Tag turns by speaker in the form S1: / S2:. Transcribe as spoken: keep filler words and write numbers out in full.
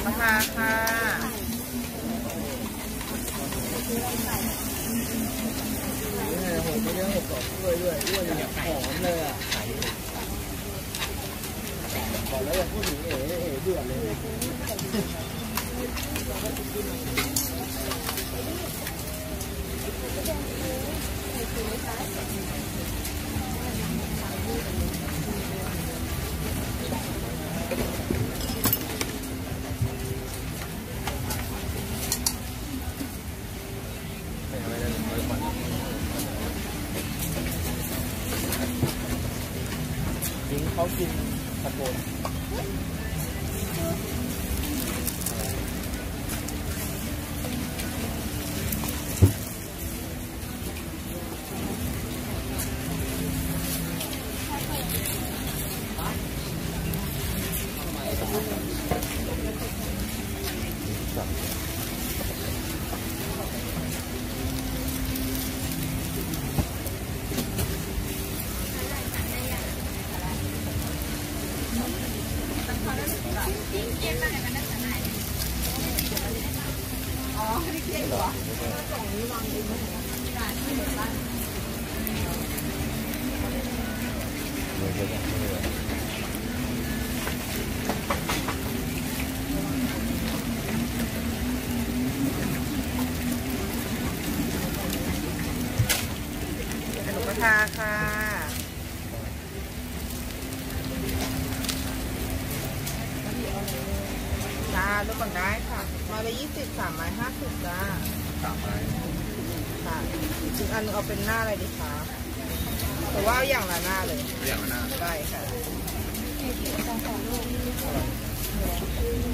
S1: กระทะค่ะ
S2: เนี่ยหกไม่ได้หกสองด้วยด้วยด้วยอย่างหอมเลยอ่ะบอกแล้วอย่าพูดถึงเอ๋เอ๋เดือดเลยจริงเขากินตะโกน
S1: ค่ะค่ะจ้าดูก่อนได้ค่ะไม้ละยี่สิบสามไม้ห้าสิบจ้า
S2: สามไม้
S1: ค่ะอีกอันเอาเป็นหน้าอะไรดีคะหรือว่าอย่างละหน้าเลย
S2: อย่างละหน้า
S1: ได้ค่ะ